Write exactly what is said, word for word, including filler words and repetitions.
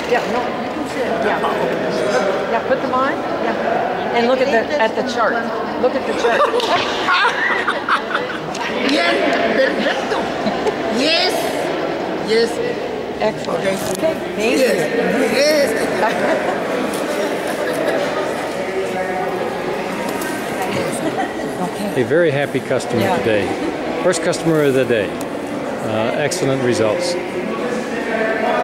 Yeah, no, you can sit. Yeah. Put, yeah, put them on. Yeah. And look at the at the chart. Look at the chart. Bien, perfecto. Yes. Yes. Excellent. Okay. Okay. Thank Yes. you. Yes. Okay. A very happy customer Yeah. today. First customer of the day. Uh, excellent results.